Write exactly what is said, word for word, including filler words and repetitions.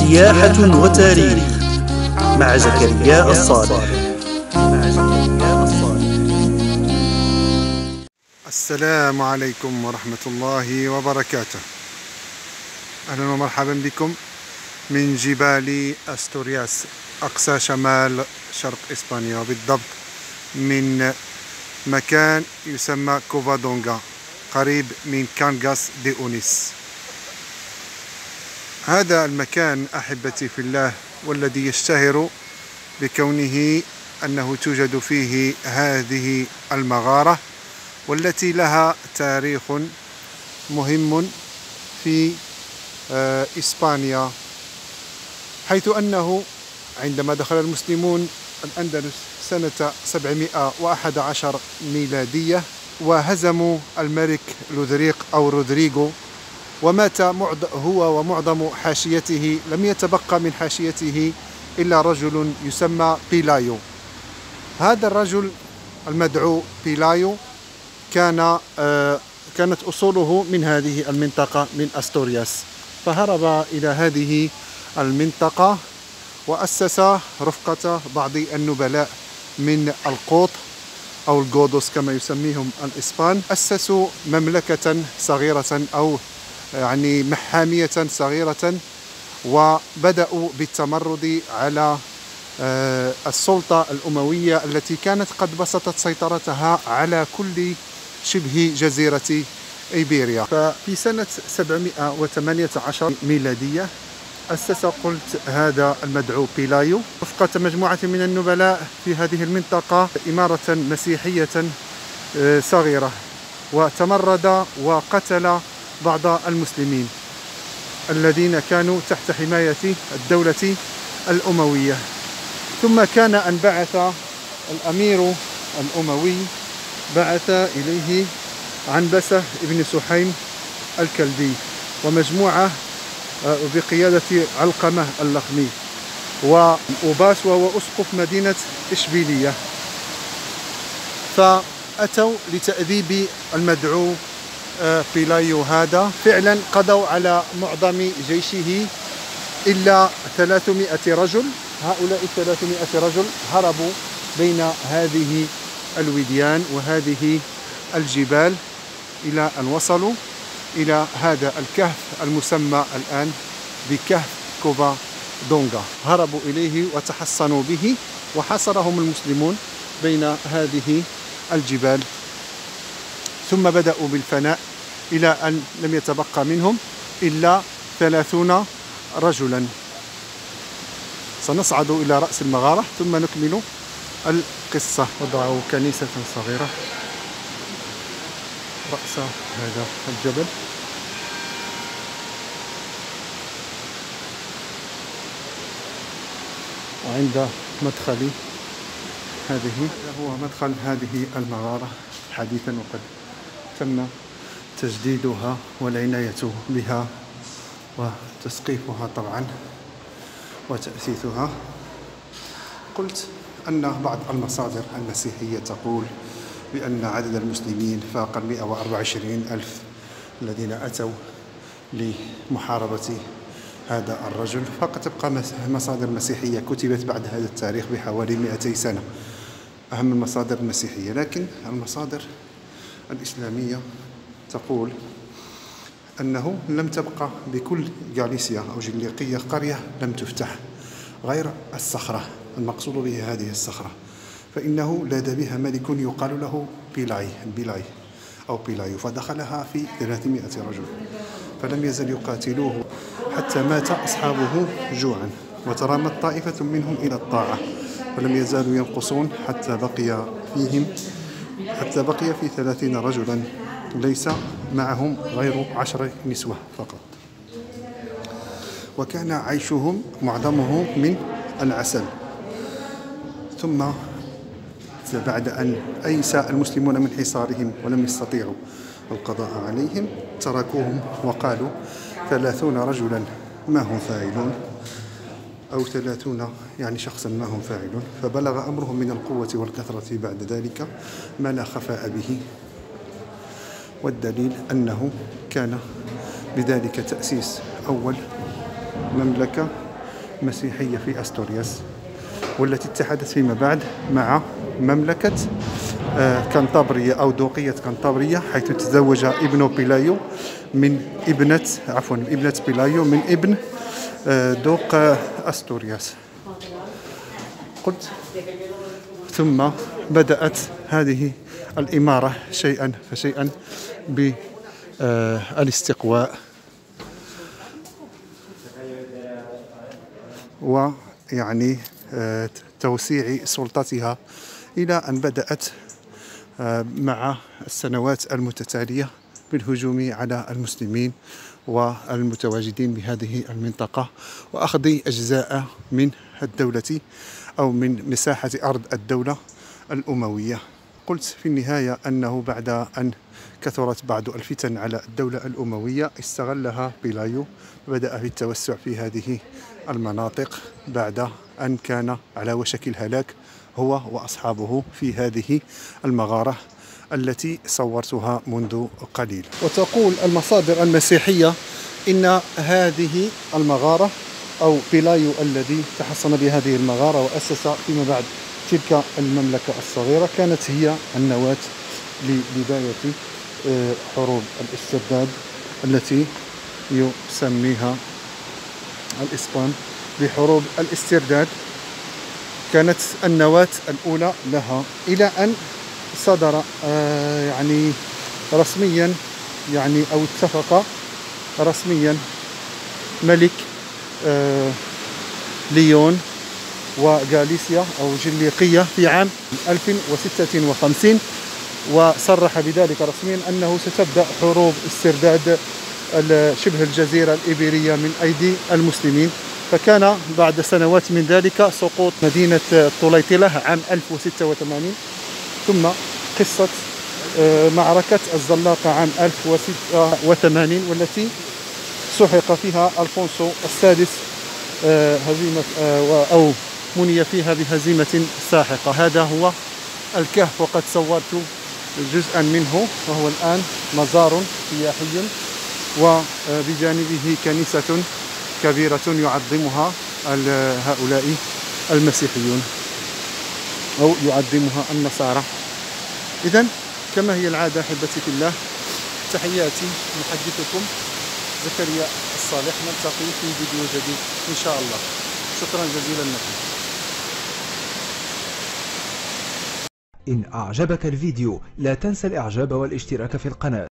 سياحة وتاريخ مع زكريا الصالح. السلام عليكم ورحمة الله وبركاته. أهلا ومرحبا بكم من جبال أستورياس، أقصى شمال شرق إسبانيا، بالضبط من مكان يسمى كوفادونغا قريب من كانغاس دي أونيس. هذا المكان أحبتي في الله والذي يشتهر بكونه أنه توجد فيه هذه المغارة، والتي لها تاريخ مهم في إسبانيا، حيث أنه عندما دخل المسلمون الأندلس سنة سبعمائة وأحد عشر ميلادية وهزموا الملك لودريق أو رودريغو، ومات هو ومعظم حاشيته، لم يتبقى من حاشيته إلا رجل يسمى بيلايو. هذا الرجل المدعو بيلايو كان كانت أصوله من هذه المنطقة من أستورياس، فهرب إلى هذه المنطقة وأسس رفقة بعض النبلاء من القوط أو الغودوس كما يسميهم الإسبان. أسسوا مملكة صغيرة أو يعني محامية صغيرة، وبدأوا بالتمرد على السلطة الأموية التي كانت قد بسطت سيطرتها على كل شبه جزيرة إيبيريا. ففي سنة سبعمائة وثمانية عشر ميلادية أسس قلت هذا المدعو بيلايو وفقة مجموعة من النبلاء في هذه المنطقة إمارة مسيحية صغيرة، وتمرد وقتل بعض المسلمين الذين كانوا تحت حماية الدولة الأموية. ثم كان أن بعث الأمير الأموي بعث إليه عنبسة ابن سحيم الكلبي ومجموعة بقيادة علقمة اللخمي وأوباس وهو أسقف مدينة إشبيلية، فأتوا لتأديب المدعو بيلايو هذا. فعلا قضوا على معظم جيشه إلا ثلاثمائة رجل. هؤلاء الثلاثمائة رجل هربوا بين هذه الوديان وهذه الجبال إلى أن وصلوا إلى هذا الكهف المسمى الآن بكهف كوفادونغا. هربوا إليه وتحصنوا به، وحاصرهم المسلمون بين هذه الجبال، ثم بدأوا بالفناء إلى أن لم يتبقى منهم إلا ثلاثون رجلا. سنصعد إلى رأس المغارة ثم نكمل القصة. وضعوا كنيسة صغيرة رأس هذا الجبل، وعند مدخل هذه هذا هو مدخل هذه المغارة حديثا، وقد تم تجديدها والعناية بها وتسقيفها طبعا وتأسيسها. قلت أن بعض المصادر المسيحية تقول بأن عدد المسلمين فاق مئة وأربعة وعشرين ألف الذين أتوا لمحاربة هذا الرجل، فقد تبقى مصادر مسيحية كتبت بعد هذا التاريخ بحوالي مئتي سنة، أهم المصادر المسيحية. لكن المصادر الإسلامية تقول أنه لم تبقى بكل غاليسيا أو جليقية قرية لم تفتح غير الصخرة، المقصود به هذه الصخرة، فإنه لاذ بها ملك يقال له بيلاي بيلاي أو بيلايو، فدخلها في ثلاثمائة رجل، فلم يزل يقاتلوه حتى مات أصحابه جوعا، وترامت طائفة منهم إلى الطاعة، ولم يزالوا ينقصون حتى بقي فيهم حتى بقي في ثلاثين رجلا ليس معهم غير عشر نسوة فقط. وكان عيشهم معظمه من العسل. ثم بعد أن أيس المسلمون من حصارهم ولم يستطيعوا القضاء عليهم تركوهم وقالوا ثلاثون رجلا ما هم فاعلون، أو ثلاثون يعني شخصا ما هم فاعلون، فبلغ أمرهم من القوة والكثرة بعد ذلك ما لا خفاء به. والدليل أنه كان بذلك تأسيس أول مملكة مسيحية في أستورياس، والتي اتحدت فيما بعد مع مملكة كانطابريا أو دوقية كانطابريا، حيث تزوج ابن بيلايو من ابنة عفوا ابنة بيلايو من ابن دوق أستورياس. قلت ثم بدأت هذه الإمارة شيئا فشيئا بالاستقواء ويعني توسيع سلطتها، إلى أن بدأت مع السنوات المتتالية بالهجوم على المسلمين والمتواجدين بهذه المنطقة وأخذ أجزاء من الدولة أو من مساحة أرض الدولة الأموية. قلت في النهاية أنه بعد أن كثرت بعض الفتن على الدولة الأموية استغلها بيلايو وبدأ في التوسع في هذه المناطق بعد أن كان على وشك الهلاك هو وأصحابه في هذه المغارة التي صورتها منذ قليل. وتقول المصادر المسيحية إن هذه المغارة أو بيلايو الذي تحصن بهذه المغارة وأسس فيما بعد تلك المملكة الصغيرة كانت هي النواة لبداية حروب الاسترداد التي يسميها الإسبان بحروب الاسترداد. كانت النواة الأولى لها، إلى أن صدر يعني رسميا يعني أو اتفق رسميا ملك ليون وغاليسيا أو جليقية في عام ألف وستة وخمسين، وصرح بذلك رسميا أنه ستبدأ حروب استرداد شبه الجزيرة الإيبيرية من أيدي المسلمين. فكان بعد سنوات من ذلك سقوط مدينة طليطلة عام ألف وستة وثمانين، ثم قصة معركة الزلاقة عام ألف وستة وثمانين والتي سحق فيها ألفونسو السادس هزيمة أو مني فيها بهزيمة ساحقة. هذا هو الكهف، وقد صورت جزءا منه، وهو الآن مزار سياحي وبجانبه كنيسة كبيرة يعظمها هؤلاء المسيحيون أو يعظمها النصارى. إذن كما هي العادة أحبتي في الله، تحياتي محدثكم زكريا الصالح، نلتقي في فيديو جديد إن شاء الله. شكرا جزيلا لكم. إن أعجبك الفيديو لا تنسى الإعجاب والاشتراك في القناة.